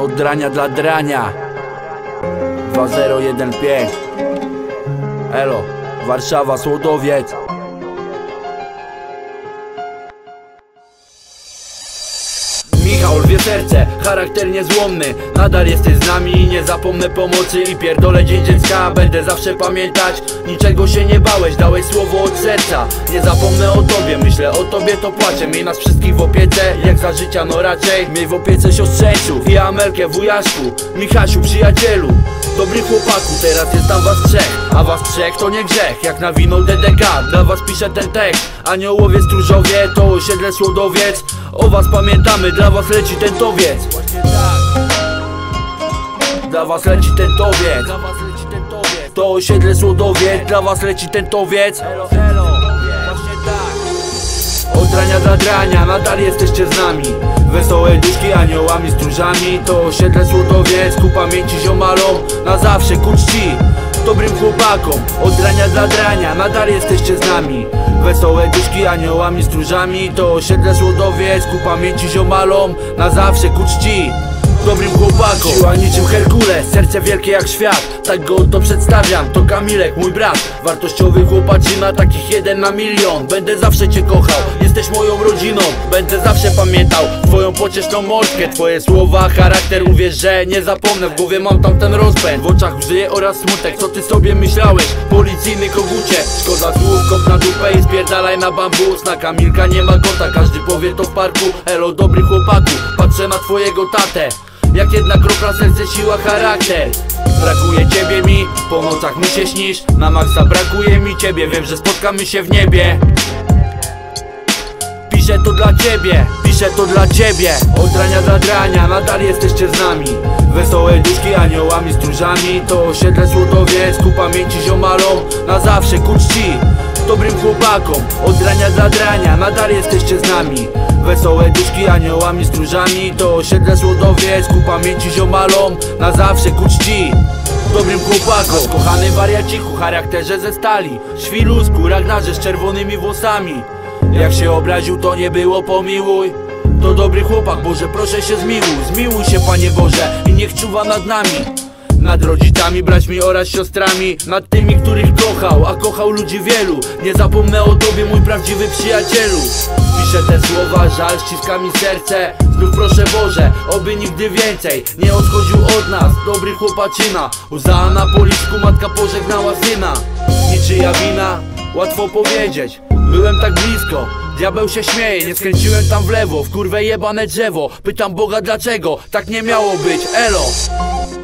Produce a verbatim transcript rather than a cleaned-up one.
od drania dla drania. Dwa zero jeden pięć. Elo, Warszawa, Słodowiec. Michał, lwie serce, charakter niezłomny. Nadal jesteś z nami i nie zapomnę pomocy. I pierdolę dzień dziecka, będę zawsze pamiętać. Niczego się nie bałeś, dałeś słowo od serca. Nie zapomnę o tobie, myślę o tobie to płaczę. Miej nas wszystkich w opiece, jak za życia no raczej. Miej w opiece siostrzeńców i Amelkę, wujaszku, Michasiu, przyjacielu. Dobry chłopaku, teraz jest tam was trzech. A was trzech to nie grzech, jak nawinął D D K. Dla was piszę ten tekst. Aniołowie, stróżowie, to osiedle Słodowiec. O was pamiętamy, dla was leci ten towiec. Dla was leci ten towiec. To osiedle Słodowiec, dla was leci ten towiec. Od drania dla drania, nadal jesteście z nami. Wesołe duszki, aniołami, stróżami. To osiedle Słodowiec, ku pamięci ziomalom. Na zawsze ku czci dobrym chłopakom. Od drania dla drania, nadal jesteście z nami. Wesołe duszki, aniołami, stróżami. To osiedle Słodowiec, ku pamięci ziomalom. Na zawsze ku czci dobrym chłopakom. Siła niczym Herkules, serce wielkie jak świat. Tak go oto przedstawiam, to Kamilek, mój brat. Wartościowy chłopaczyna, takich jeden na milion. Będę zawsze cię kochał, jesteś moją rodziną. Będę zawsze pamiętał twoją pocieszną mordkę. Twoje słowa, charakter, uwierz, że nie zapomnę. W głowie mam tam ten rozpęd, w oczach łzy oraz smutek. Co ty sobie myślałeś, policyjny kogucie? Szkoda słów, kop na dupę i spierdalaj na bambus. Na Kamilka nie ma kota, każdy powie to w parku. Elo, dobry chłopaku, patrzę na twojego tatę. Jak jedna kropla, serce, siła, charakter. Brakuje ciebie mi, po nocach mi się śnisz. Na maksa brakuje mi ciebie, wiem, że spotkamy się w niebie. Piszę to dla ciebie, piszę to dla ciebie. Od drania dla drania, nadal jesteście z nami. Wesołe duszki, aniołami, stróżami. To osiedle Słodowiec, ku pamięci ziomalom. Na zawsze ku czci dobrym chłopakom. Od drania dla drania, nadal jesteście z nami. Wesołe duszki, aniołami, stróżami. To osiedle Słodowiec, ku pamięci ziomalom. Na zawsze ku czci dobrym chłopakom. Kochany wariaciku, charakterze ze stali. Świlusku, Ragnarze z czerwonymi włosami. Jak się obraził, to nie było pomiłuj. To dobry chłopak, Boże, proszę się zmiłuj. Zmiłuj się, Panie Boże, i niech czuwa nad nami. Nad rodzicami, braćmi oraz siostrami. Nad tymi, których kochał, a kochał ludzi wielu. Nie zapomnę o tobie, mój prawdziwy przyjacielu. Piszę te słowa, żal ściska mi serce. Znów proszę Boże, oby nigdy więcej nie odchodził od nas dobry chłopaczyna. Łza na policzku, matka pożegnała syna. Niczyja wina, łatwo powiedzieć. Byłem tak blisko, diabeł się śmieje. Nie skręciłem tam w lewo, w kurwę jebane drzewo. Pytam Boga dlaczego, tak nie miało być, elo.